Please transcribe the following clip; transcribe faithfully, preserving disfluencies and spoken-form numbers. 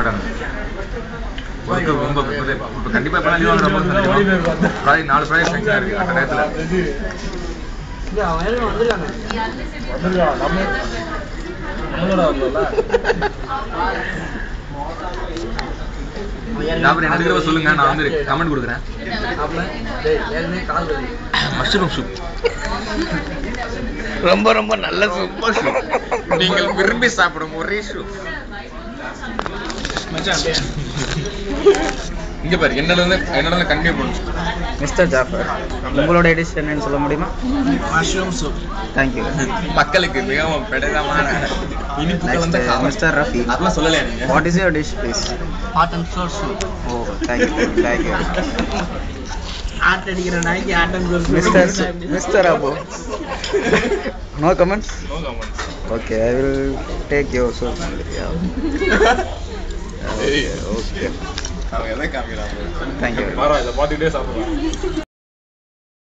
போறாங்க. ஒர்க்கு ரொம்ப இப்போ கண்டிப்பாக இப்போ லீவ் வாங்குற மாதிரி ப்ராஜெக்ட் நாலு ப்ராஜெக்ட் செஞ்சா இருக்கு அந்த நேரத்தில். அப்புறம் எனக்கு சொல்லுங்க, நான் வந்து கமெண்ட் கொடுக்குறேன். மஷ்ரூம் சூப் ரொம்ப ரொம்ப நல்ல சூப். நீங்கள் விரும்பி சாப்பிடும் ஒரே சூப். இங்க பாரு, என்னோட என்னோட கண்டினியூ பண்ணும். மிஸ்டர் ஜாஃபர், உங்களோட டிஷ் என்னன்னு சொல்ல முடியுமா? Mushroom soup. Thank you. மக்களுக்கு மிகவும் பிடித்தமான இனிப்பு கலந்த காரம். மிஸ்டர் ரஃபி, அதெல்லாம் சொல்லலையா நீங்க? What is your dish please? Hot and sour soup. Oh, thank you thank you. ஆட் அடிக்கிற நாய்க்கு hot and sour. Mister mister Abu, no comments? No comments. Okay, I will take your soup. Okay okay, அவங்க எதை காமிக்கிறாங்க? Thank you. பரவாயில்ல, பார்த்துக்கிட்டே சாப்பிடுவாங்க.